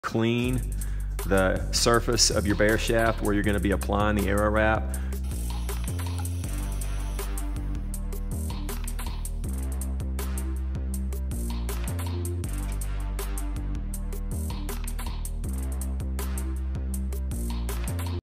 clean the surface of your bear shaft where you're going to be applying the arrow wrap.